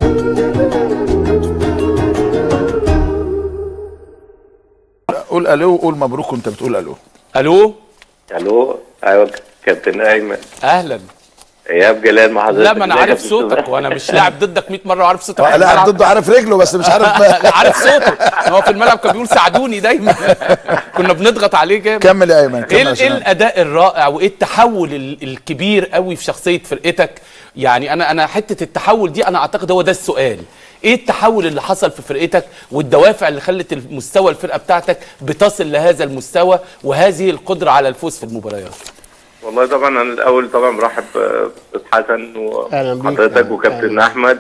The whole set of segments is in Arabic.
قول الو وقول مبروك وانت بتقول الو. الو. الو. ايوه كابتن ايمن. اهلا. ايهاب جلال مع حضرتك. لا ما انا عارف صوتك وانا مش لاعب ضدك 100 مره وعارف صوتك. لاعب ضده عارف رجله بس مش عارف. لا عارف صوته. هو في الملعب كان بيقول ساعدوني دايما. كنا بنضغط عليه جامد. كمل يا ايمن. ايه الاداء الرائع وايه التحول الكبير قوي في شخصيه فرقتك؟ يعني انا حته التحول دي انا اعتقد هو ده السؤال. ايه التحول اللي حصل في فرقتك والدوافع اللي خلت المستوى الفرقه بتاعتك بتصل لهذا المستوى وهذه القدره على الفوز في المباريات؟ والله طبعا انا الاول طبعا برحب بحسن وحضرتك وكابتن احمد،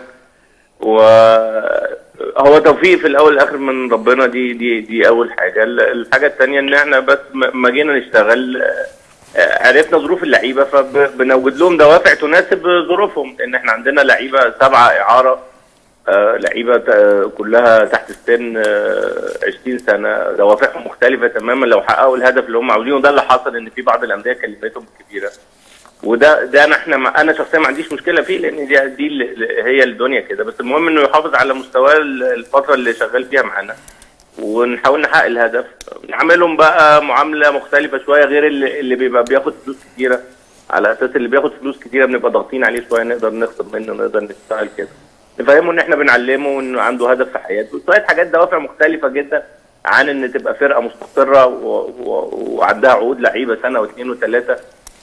وهو توفيق في الاول والاخر من ربنا. دي اول حاجه. الحاجه الثانيه ان احنا بس ما جينا نشتغل عرفنا ظروف اللعيبه فبنوجد لهم دوافع تناسب ظروفهم، ان احنا عندنا لعيبه 7 اعاره، لعيبه كلها تحت السن 20 سنه، دوافعهم مختلفه تماما لو حققوا الهدف اللي هم عاوزينه. ده اللي حصل، ان في بعض الانديه كلفتهم كبيره، وده انا شخصيا ما عنديش مشكله فيه، لان دي هي الدنيا كده. بس المهم انه يحافظ على مستواه الفتره اللي شغال فيها معانا، ونحاول نحقق الهدف. نعملهم بقى معامله مختلفه شويه غير اللي بيبقى بياخد فلوس كتيره، على اساس اللي بياخد فلوس كتيره بنبقى ضاغطين عليه شويه، نقدر نخسر منه، نقدر نشتغل كده، نفهمه ان احنا بنعلمه وانه عنده هدف في حياته. شويه حاجات دوافع مختلفه جدا عن ان تبقى فرقه مستقره وعندها عقود لعيبه سنه واثنين وثلاثه.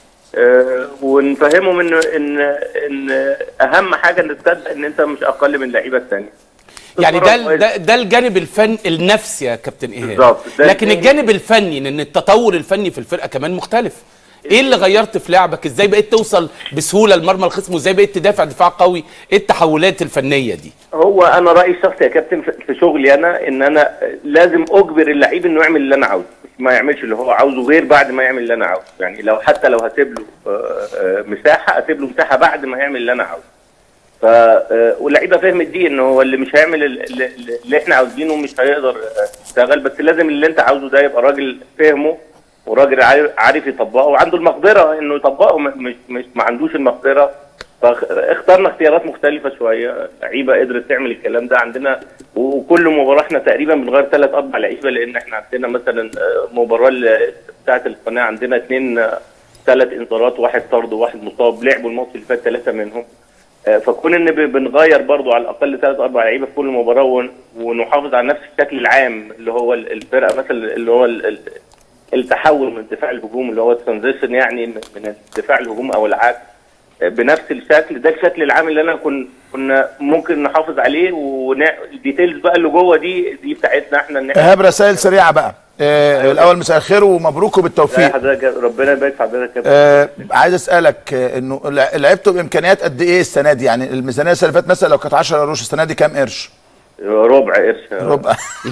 ونفهمهم ان اهم حاجه ان تصدق ان انت مش اقل من اللعيبه الثانيه. يعني ده الجانب الفن النفسي يا كابتن ايهاب. بالظبط. لكن الجانب الفني ان التطور الفني في الفرقه كمان مختلف. ايه اللي غيرت في لعبك؟ ازاي بقيت توصل بسهوله لمرمى الخصم وازاي بقيت تدافع دفاع قوي؟ ايه التحولات الفنيه دي؟ هو انا رايي الشخصي يا كابتن في شغلي انا، ان انا لازم اجبر اللعيب انه يعمل اللي انا عاوزه، ما يعملش اللي هو عاوزه غير بعد ما يعمل اللي انا عاوزه. يعني حتى لو هسيب له مساحه، اسيب له مساحه بعد ما يعمل اللي انا عاوزه. واللعيبه فهمت دي، ان هو اللي مش هيعمل اللي احنا عاوزينه مش هيقدر يشتغل. بس لازم اللي انت عاوزه ده يبقى راجل فهمه وراجل عارف يطبقه وعنده المقدره انه يطبقه، مش ما عندوش المقدره. فاخترنا اختيارات مختلفه شويه، لعيبه قدرت تعمل الكلام ده عندنا. وكل مباراه احنا تقريبا بنغير 3 4 لعيبه، لان احنا عندنا مثلا مباراه بتاعه القناه عندنا 3 انذارات، 1 طرد وواحد مصاب، لعبوا الماتش اللي فات 3 منهم. فكون ان بنغير برضو على الاقل 3 4 لعيبه في كل مباراه، ونحافظ على نفس الشكل العام اللي هو الفرقه، مثلا اللي هو التحول من الدفاع للهجوم، اللي هو الترانزيشن، يعني من الدفاع للهجوم او العكس، بنفس الشكل ده. الشكل العام اللي انا كنا ممكن نحافظ عليه، والديتيلز بقى اللي جوه دي بتاعتنا احنا. ايهاب رسائل سريعه بقى. الاول مساء الخير ومبروك وبالتوفيق. حضرتك ربنا يبارك في حضرتك. عايز اسالك انه لعبتوا بامكانيات قد ايه السنه دي؟ يعني الميزانيه السنه اللي فاتت مثلا لو كانت 10 قروش، السنه دي كام قرش؟ ربع قرش. ربع.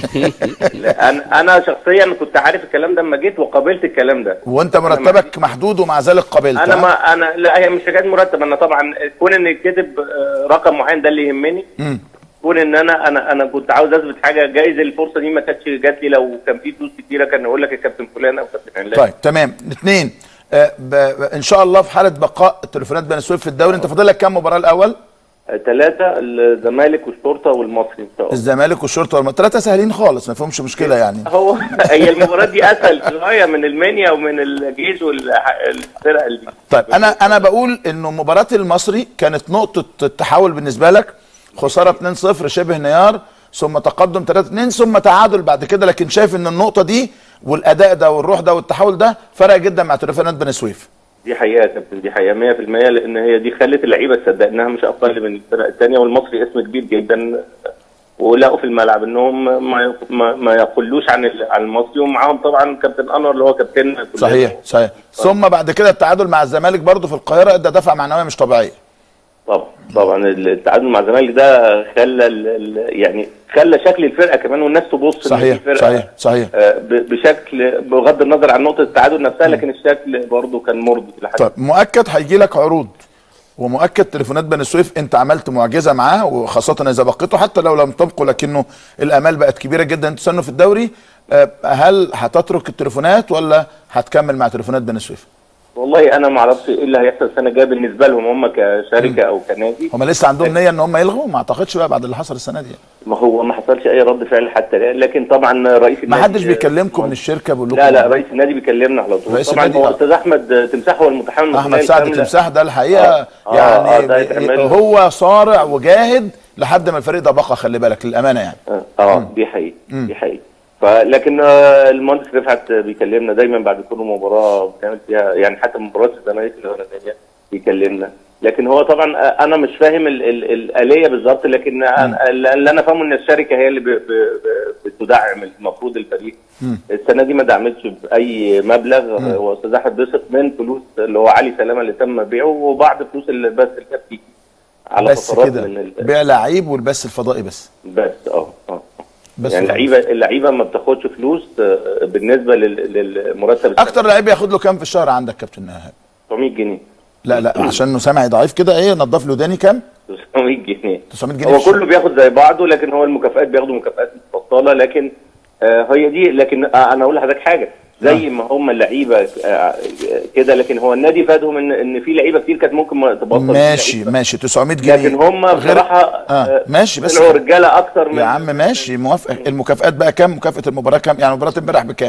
انا شخصيا كنت عارف الكلام ده لما جيت وقابلت الكلام ده. وانت مرتبك محدود ومع ذلك قابلت؟ انا لا، هي مش حكايه مرتب. انا طبعا كون ان يتكتب رقم معين ده اللي يهمني. كون ان انا كنت عاوز اثبت حاجه، جايز الفرصه دي ما كانتش جات لي لو كان في فلوس كتيره، كان اقول لك الكابتن فلان او كابتن علان. طيب تمام. 2 ان شاء الله في حاله بقاء تليفونات بني سويف في الدوري، انت فاضل لك كام مباراه الاول؟ 3، الزمالك والشرطه والمصري ان شاء الله. الزمالك والشرطه والمصري 3 سهلين خالص، ما فيهمش مشكله يعني. هي المباراه دي اسهل شويه من المنيا ومن الجيش والفرق دي. طيب انا بقول انه مباراه المصري كانت نقطه التحول بالنسبه لك، خساره 2-0 شبه نيار، ثم تقدم 3-2 ثم تعادل بعد كده، لكن شايف ان النقطه دي والاداء ده والروح ده والتحول ده فرق جدا مع تليفونات بني سويف. دي حقيقه يا كابتن، دي حقيقه 100%، لان هي دي خلت اللعيبه تصدق انها مش اقل من الفرق الثانيه. والمصري اسم كبير جدا، ولقوا في الملعب انهم ما يقلوش عن المصري، ومعاهم طبعا كابتن انور اللي هو كابتن. صحيح. ثم بعد كده التعادل مع الزمالك برضه في القاهره ادى دفعه معنويه مش طبيعيه. طبعا التعادل مع الزمالك ده خلى شكل الفرقه كمان والناس تبص. صحيح. بشكل بغض النظر عن نقطه التعادل نفسها، لكن الشكل برضه كان مرضي لحد. طيب مؤكد هيجي لك عروض، ومؤكد تليفونات بني سويف انت عملت معجزه معاه، وخاصه اذا بقيته حتى لو لم تبقوا، لكنه الامال بقت كبيره جدا انتوا تستنوا في الدوري. هل هتترك التليفونات ولا هتكمل مع تليفونات بني سويف؟ والله انا ما اعرفش ايه اللي هيحصل السنه الجايه بالنسبه لهم هم كشركه او كنادي. هم لسه عندهم نيه ان هم يلغوا؟ ما اعتقدش بقى بعد اللي حصل السنه دي. ما هو ما حصلش اي رد فعل حتى الان، لكن طبعا رئيس النادي ما حدش بيكلمكم من الشركه بيقول لكم؟ لا رئيس النادي بيكلمنا على طول. طبعا هو استاذ احمد تمساح هو المتحمل احمد سعد تمساح ده الحقيقه يعني هو صارع وجاهد لحد ما الفريق ده بقى، خلي بالك للامانه يعني. دي حقيقه دي حقيقه. فلكن المهندس رفعت بيكلمنا دايما بعد كل مباراه بنعمل فيها، يعني حتى مباراه الزمالك الاولانيه بيكلمنا. لكن هو طبعا انا مش فاهم الاليه بالظبط، لكن اللي انا فاهمه ان الشركه هي اللي بتدعم المفروض الفريق. السنه دي ما دعمتش باي مبلغ، واستاذ احمد بيصرف من فلوس اللي هو علي سلامه اللي تم بيعه، وبعض فلوس البث الكابتن على بس فترات كده من بيع لعيب والبث الفضائي بس بس يعني اللعيبه ما بتاخدش فلوس بالنسبه للمرتب. اكتر لعيب ياخد له كام في الشهر عندك كابتن ايهاب؟ 900 جنيه. لا عشان سامعي ضعيف كده، ايه نضف له وداني كام؟ 900 جنيه. 900 جنيه هو كله بياخد زي بعضه، لكن هو المكافآت بياخدوا مكافآت مفصله، لكن هي دي. لكن انا اقول لحضرتك حاجه، زي ما هم اللعيبه كده، لكن هو النادي فادهم ان في لعيبه كتير كانت ممكن تبطل. ماشي 900 جنيه، لكن هم بصراحه ماشي بس طلعوا رجاله اكتر من يا عم ماشي موافق. المكافآت بقى كام؟ مكافاه المباراه كام؟ يعني مباراه امبارح بكام؟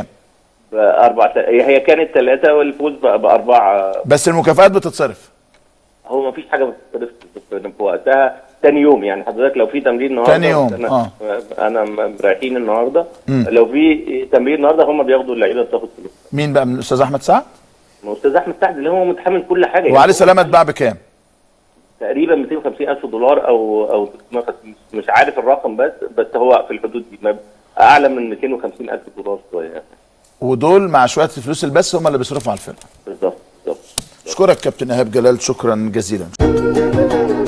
هي كانت 3 والفوز ب4. بس المكافآت بتتصرف؟ هو ما فيش حاجه بتتصرف في وقتها. تاني يوم يعني حضرتك لو في تمرين النهارده، تاني يوم انا رايحين النهارده، لو في تمرين النهارده هم بياخدوا اللعيبه بتاخد فلوس. مين بقى؟ من الاستاذ احمد سعد؟ من الاستاذ احمد سعد اللي هو متحمل كل حاجه. وعلي سلامه اتباع بكام؟ تقريبا 250,000 دولار او 350، مش عارف الرقم، بس هو في الحدود دي، اعلى من 250,000 دولار شويه يعني. ودول مع شويه فلوس البث هم اللي بيصرفوا على الفرقه. بالظبط. اشكرك كابتن ايهاب جلال، شكرا جزيلا.